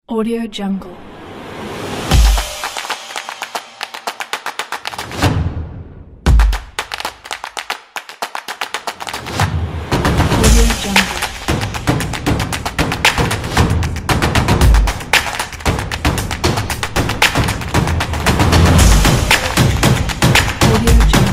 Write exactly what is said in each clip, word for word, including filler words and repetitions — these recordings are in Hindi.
Audio Jungle. Audio Jungle. Audio Jungle.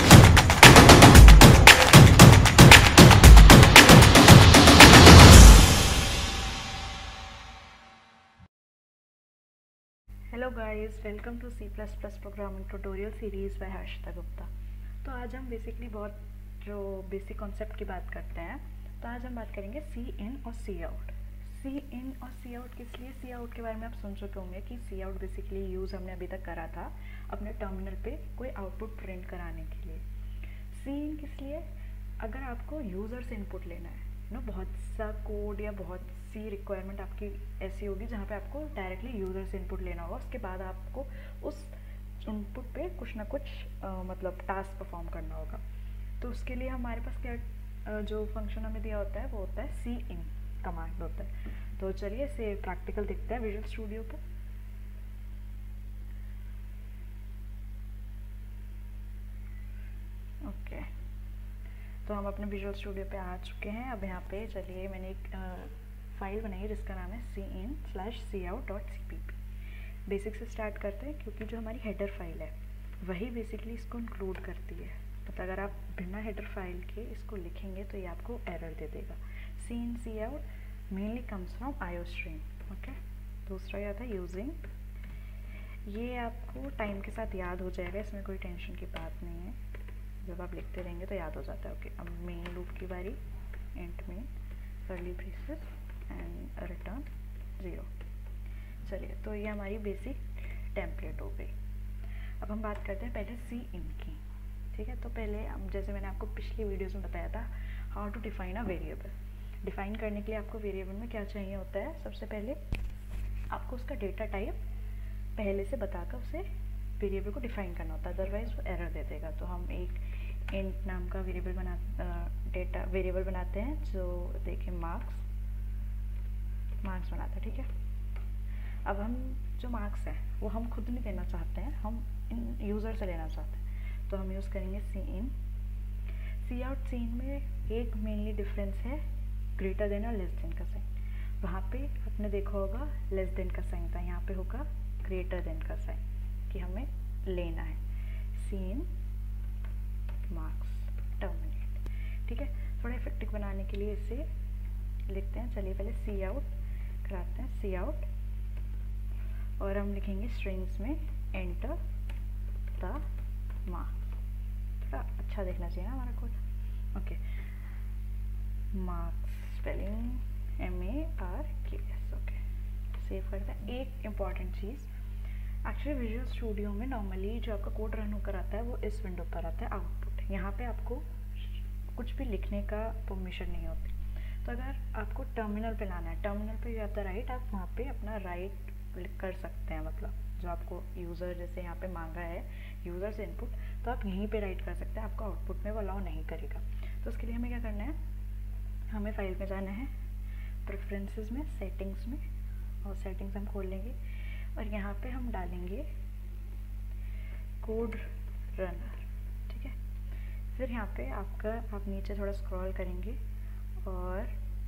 Hello guys, welcome to C plus plus programming tutorial series by Harshita Gupta. तो आज हम बेसिकली बहुत जो बेसिक कॉन्सेप्ट की बात करते हैं। तो आज हम बात करेंगे सी इन और सी आउट। सी इन और सी आउट किस लिए? सी आउट के बारे में आप सुन चुके होंगे कि सी आउट बेसिकली यूज़ हमने अभी तक करा था अपने टर्मिनल पे कोई आउटपुट प्रिंट कराने के लिए। सी इन किस लिए? अगर आपको यूज़र से इनपुट लेना है ना, बहुत सा कोड या बहुत सी रिक्वायरमेंट आपकी ऐसी होगी जहाँ पे आपको डायरेक्टली यूज़र से इनपुट लेना होगा, उसके बाद आपको उस इनपुट पे कुछ ना कुछ आ, मतलब टास्क परफॉर्म करना होगा। तो उसके लिए हमारे पास क्या आ, जो फंक्शन हमें दिया होता है वो होता है सी इन कमांड होता है। तो चलिए इसे प्रैक्टिकल देखते हैं विजुअल स्टूडियो पे। ओके, तो हम अपने विजुअल स्टूडियो पे आ चुके हैं। अब यहाँ पे चलिए मैंने एक फाइल बनाई है जिसका नाम है C in slash C out dot C P P. Basic से स्टार्ट करते हैं क्योंकि जो हमारी हेडर फाइल है वही बेसिकली इसको इंक्लूड करती है। मतलब अगर आप बिना हेडर फाइल के इसको लिखेंगे तो ये आपको एरर दे देगा। C in C out mainly comes from IO stream. Okay, दूसरा क्या था यूजिंग। ये आपको टाइम के साथ याद हो जाएगा, इसमें कोई टेंशन की बात नहीं है, जब आप लिखते रहेंगे तो याद हो जाता है। ओके, अब मेन लूप की बारी। And main curly braces and return zero. चलिए, तो ये हमारी बेसिक टेम्पलेट हो गई। अब हम बात करते हैं पहले सी इन की। ठीक है, तो पहले हम जैसे मैंने आपको पिछली वीडियोस में बताया था how to define a variable. Define करने के लिए आपको वेरिएबल में क्या चाहिए होता है? सबसे पहले आपको उसका डेटा टाइप पहले से बताकर उसे वेरिएबल को डिफाइन करना होता है, अदरवाइज वो एरर दे देगा। तो हम एक इंट नाम का वेरिएबल बना डेटा वेरिएबल बनाते हैं जो देखें मार्क्स मार्क्स बनाते हैं। ठीक है, अब हम जो मार्क्स है वो हम खुद नहीं लेना चाहते हैं, हम इन यूज़र से लेना चाहते हैं। तो हम यूज़ करेंगे सी in. C out C in में एक मेनली डिफरेंस है ग्रेटर देन और लेस देन का साइन। वहाँ पे आपने देखा होगा लेस देन का साइन था, यहाँ पे होगा ग्रेटर देन का साइन कि हमें लेना है। C in marks terminate. ठीक है, थोड़ा इफेक्टिव बनाने के लिए इसे लिखते हैं। चलिए पहले सी आउट कराते हैं, सी आउट, और हम लिखेंगे स्ट्रिंग्स में एंटर द मार्क्स। थोड़ा अच्छा देखना चाहिए ना हमारा code. Okay, marks spelling M A R K S. Okay, save करते हैं। एक इम्पॉर्टेंट चीज़, एक्चुअली विजुअल स्टूडियो में नॉर्मली जो आपका कोड रन होकर आता है वो इस विंडो पर आता है आउटपुट। यहाँ पे आपको कुछ भी लिखने का परमिशन नहीं होती। तो अगर आपको टर्मिनल पे लाना है, टर्मिनल पे जो आता है राइट, आप वहाँ पे अपना राइट कर सकते हैं। मतलब जो आपको यूज़र जैसे यहाँ पे मांगा है यूज़र से इनपुट, तो आप यहीं पे राइट कर सकते हैं, आपको आउटपुट में वो अलाउ नहीं करेगा। तो उसके लिए हमें क्या करना है, हमें फाइल में जाना है, प्रेफरेंसेस में, सेटिंग्स में, और सेटिंग्स हम खोल लेंगे और यहाँ पे हम डालेंगे कोड रनर। ठीक है, फिर यहाँ पे आपका आप नीचे थोड़ा स्क्रॉल करेंगे और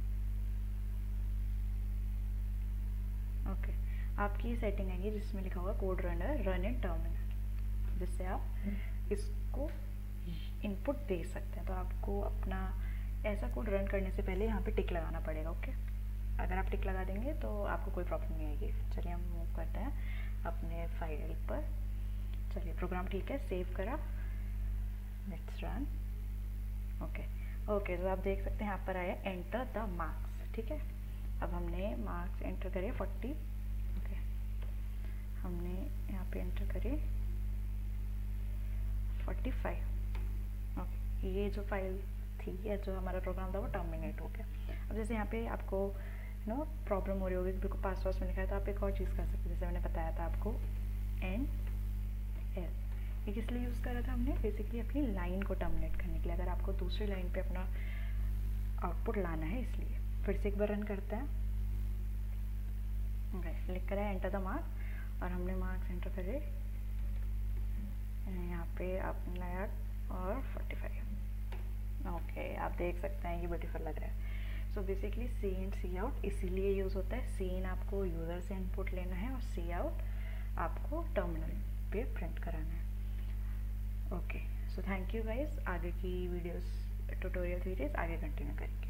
ओके आपकी सेटिंग आएगी जिसमें लिखा होगा code runner run in terminal, जिससे आप इसको इनपुट दे सकते हैं। तो आपको अपना ऐसा कोड रन करने से पहले यहाँ पे टिक लगाना पड़ेगा। ओके, अगर आप टिक लगा देंगे तो आपको कोई प्रॉब्लम नहीं आएगी। चलिए हम मूव करते हैं अपने फाइल पर। चलिए प्रोग्राम ठीक है, सेव करा, लेट्स रन। ओके ओके तो आप देख सकते हैं यहाँ पर आया एंटर द मार्क्स। ठीक है, अब हमने मार्क्स एंटर करे फोर्टी। ओके, हमने यहाँ पे एंटर करे फोर्टी फाइव। ओके, ये जो फाइल थी या जो हमारा प्रोग्राम था वो टर्मिनेट हो गया। अब जैसे यहाँ पे आपको नो प्रॉब्लम हो रही होगी कि बिल्कुल पास पास में लिखा है, तो आप एक और चीज़ कर सकते हैं, जैसे मैंने बताया था आपको एन एल। ये किस लिए यूज़ करा था हमने? बेसिकली अपनी लाइन को टर्मिनेट करने के लिए, अगर आपको दूसरी लाइन पे अपना आउटपुट लाना है इसलिए। फिर से एक बार रन करते हैं। ओके, लिख कर है एंटर द मार्क, और हमने मार्क्स एंटर करे यहाँ पे आपने लगाया और फोर्टी फाइव। ओके, आप देख सकते हैं ये ब्यूटीफुल लग रहा है। So basically C in C out इसीलिए यूज़ होता है। सी इन आपको यूज़र से इनपुट लेना है और सी आउट आपको टर्मिनल पे प्रिंट कराना है। Okay, so thank you guys. आगे की वीडियोस ट्यूटोरियल सीरीज आगे कंटिन्यू करेंगे।